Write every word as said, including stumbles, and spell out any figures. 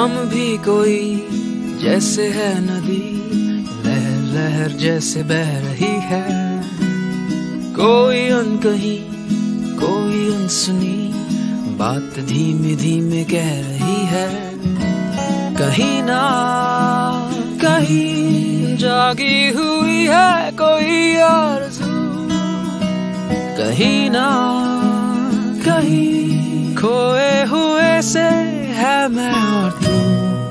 हम भी कोई जैसे है नदी, लहर लहर जैसे बह रही है। कोई अनकही कोई अनसुनी बात धीमे धीमे कह रही है। कहीं ना कहीं जागी हुई है कोई आरज़ू, कहीं ना कहीं खोए हुए से है मैं और तू।